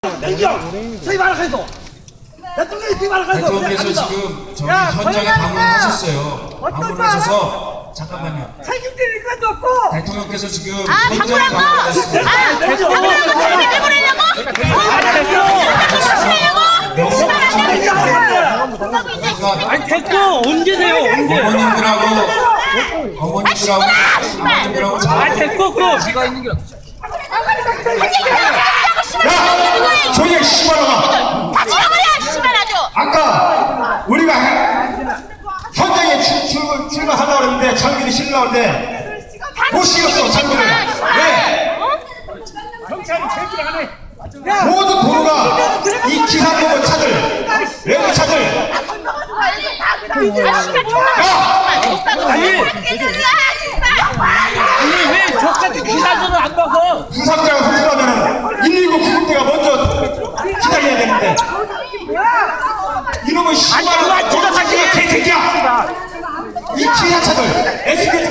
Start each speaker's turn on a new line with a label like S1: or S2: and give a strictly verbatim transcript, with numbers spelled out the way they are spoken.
S1: 땡겨! 저기 말을 해서! 대통령이 뒤 말을 해서!
S2: 대통령께서 지금 저기 현장에 방문하셨어요. 방문하셔서 잠깐만요.
S1: 책임질 것도 없고!
S2: 대통령께서 지금
S3: 아,
S2: 현장에 방문하셨어요.
S3: 아, 방문하고 그렇게 내보내려고?
S4: 아니 됐고 언제 돼요 언제?
S2: 어머님들하고 어머님들하고 어머님들하고
S4: 아 됐고 그럼
S5: 야! 조용히 씨발아가!
S3: 다 죽여버려, 씨발 아주!
S5: 아까 우리가 현장에 출, 출, 출마하려고 했는데 장비를 실으려고 했는데 못 실었어 장비를. 왜?
S1: 경찰이 제기를 안 해!
S5: 모든 도로가 이 기사님의 차들 외부 차들
S3: 아, 씨발, 좋아!
S4: 아니 아니 왜 저같은 기사들은 안 봐서?
S5: 부상자가 호출하면 일일구 구급대가 먼저 기다려야 되는데 이놈의 씨발아 제가 자기가 개새끼야 이 기사차들 에스비에스